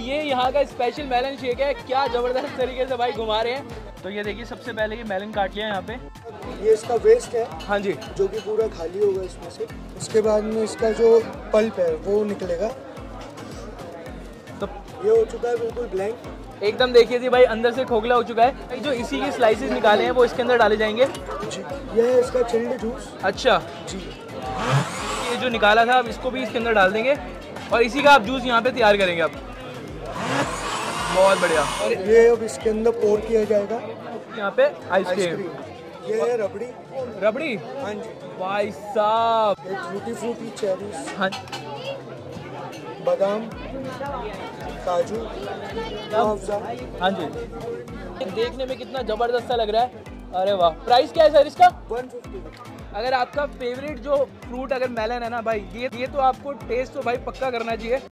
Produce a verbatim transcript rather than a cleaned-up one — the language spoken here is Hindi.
ये यहाँ का स्पेशल मेलन शेक है, क्या जबरदस्त तरीके से भाई घुमा रहे हैं। तो ये देखिए सबसे पहले ये मेलन काट लिया यहाँ पे, ये इसका वेस्ट है। हाँ जी, जो कि पूरा खाली होगा इसमें से। उसके बाद में इसका जो पल्प है वो निकलेगा। तो ये हो चुका है बिल्कुल ब्लैंक एकदम। देखिए जी भाई अंदर से खोखला हो चुका है। जो इसी के स्लाइसेस निकाले हैं वो इसके अंदर डाले जाएंगे जी। ये है इसका चिल्ड जूस। अच्छा जी, ये जो निकाला था अब इसको भी इसके अंदर डाल देंगे और इसी का आप जूस यहाँ पे तैयार करेंगे आप। बहुत बढ़िया। और ये अब इसके अंदर पोर किया जाएगा यहाँ पे आइसक्रीम। ये है रबड़ी। रबड़ी, हाँ जी। भाई साहब। ये टूटी फ्रूटी चेरीज, हाँ बादाम, काजू, अफजा। हाँ जी, देखने में कितना जबरदस्त सा लग रहा है। अरे वाह। प्राइस क्या है सर इसका? One fifty. अगर आपका फेवरेट जो फ्रूट अगर मेलन है ना भाई, ये ये तो आपको टेस्ट तो भाई पक्का करना चाहिए।